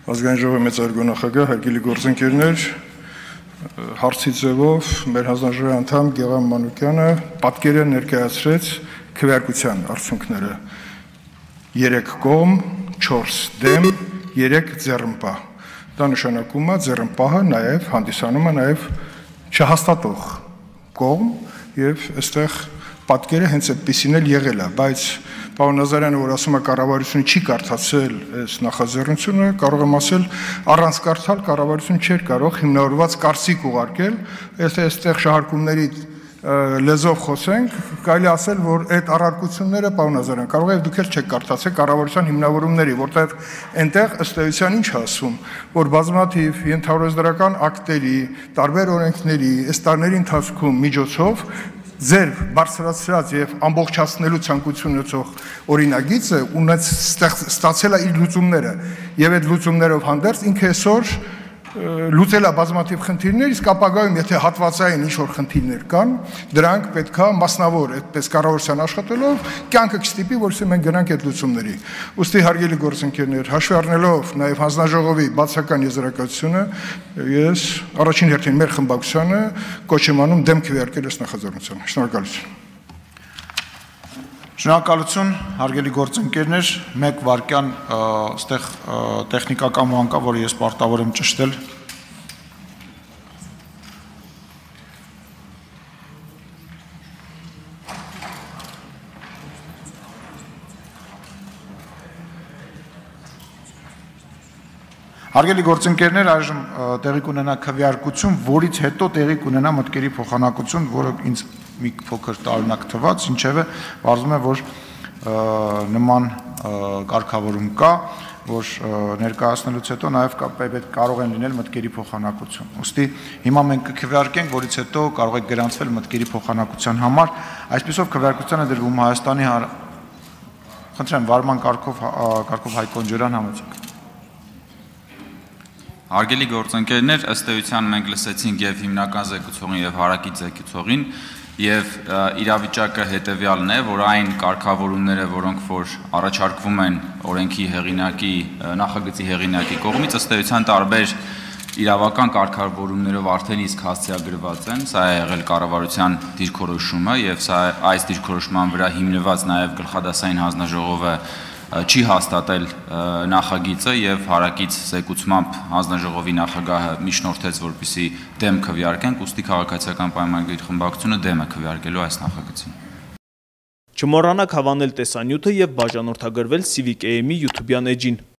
Ազգային ժողովի մեծարգո նախագահ, հարգելի գործընկերներ, հարցի ձևով մեր հանձնաժողովի անդամ Գեղամ Մանուկյանը պատկերը ներկայացրեց քվեարկության արդյունքները 3 կողմ, 4 դեմ, 3 ձեռնպահ։ Դա նշանակում է ձեռնպահը նաև հանդիսանում է նաև չհաստատող կողմ եւ այստեղ պատկերը հենց այդպեսին էլ եղել է, բայց պարոն Նազարյանը, որ ասում է կառավարությունը չի կարդացել այս նախաձեռնությունը, կարող եմ ասել, առանց կարդալ կառավարությունը չէր կարող հիմնավորված կարծիք ուղարկել, եթե այստեղ շահարկումների լեզվով խոսենք, կարելի ասել, որ այդ առարկությունները, պարոն Նազարյան, կարող է դուք էլ չեք կարդացել կառավարության հիմնավորումների, որտեղ այնտեղ ըստ էության ինչ ասում, որ բազմաթիվ ենթարարական ակտերի, տարբեր օրենքների, այս տարիների ընթացքում միջոցով ձեր բարձրացրած եւ ամբողջացնելու ցանկություն ունեցող օրինագիծը ստացել է իր լուծումները եւ այդ լուծումներով հանդերձ ինքը այսօր լուծել է բազմաթիվ խնդիրներ, իսկ ապագայում եթե հատվածային ինչ-որ խնդիրներ կան, դրանք պետքա մասնավոր այդպես կառավարության աշխատելով կյանքը կստիպի, որովհետեւ մենք գնանք այդ լուծումների։ Ուստի հարգելի գործընկերներ, հաշվի առնելով նաեւ հանձնաժողովի բացական եզրակացությունը, ես առաջին հերթին մեր խմբակցությանը կոչ եմ անում դեմ քվեարկել այս նախաձեռնությանը։ Շնորհակալություն։ Շնորհակալություն, հարգելի գործընկերներ, 1 վայրկյան այստեղ տեխնիկական բան կա, որը ես պարտավոր եմ ճշտել։ Հարգելի գործընկերներ, այժմ տեղի կունենա քվեարկություն, որից հետո տեղի կունենա մտքերի փոխանակություն, որը ինձ մի փոքր տարօրինակ թվաց, ինչևէ պարզվում է, որ նման կարգավորում կա, որ ներկայացնելուց հետո նաև կարող են լինել մտքերի փոխանակություն։ Ուստի հիմա մենք կքվեարկենք, որից հետո կարող է գրանցվել մտքերի փոխանակության համար, այսպիսով քվեարկությանը դրվում Հայաստանի խնդրեմ վարման կարգով Հայկ Օնջորյան համեցեք։ Հարգելի գործընկերներ, ըստ էության մենք լսեցինք եւ հիմնական զեկուցողին եւ հարակից զեկուցողին եւ իրավիճակը հետեւյալն է, որ այն կարգավորումները, որոնք որ առաջարկվում են օրենքի հեղինակի, նախագծի հեղինակի կողմից, ըստ էության տարբեր իրավական կարգավորումներով արդեն իսկ հասցեագրված են, սա է եղել կառավարության դիրքորոշումը եւ սա այս դիրքորոշման վրա հիմնված նաեւ գլխադասային հանձնաժողովը չի հաստատել նախագիծը եւ հարակից զեկուցմամբ հանձնաժողովի նախագահը միջնորդեց, որպեսզի դեմ քվեարկենք, ուստի քաղաքացիական պայմանագրի խմբակցությունը դեմ է քվեարկելու այս նախագծին։ Չմոռանաք հավանել տեսանյութը եւ բաժանորդագրվել Civic AM-ի YouTube-յան էջին։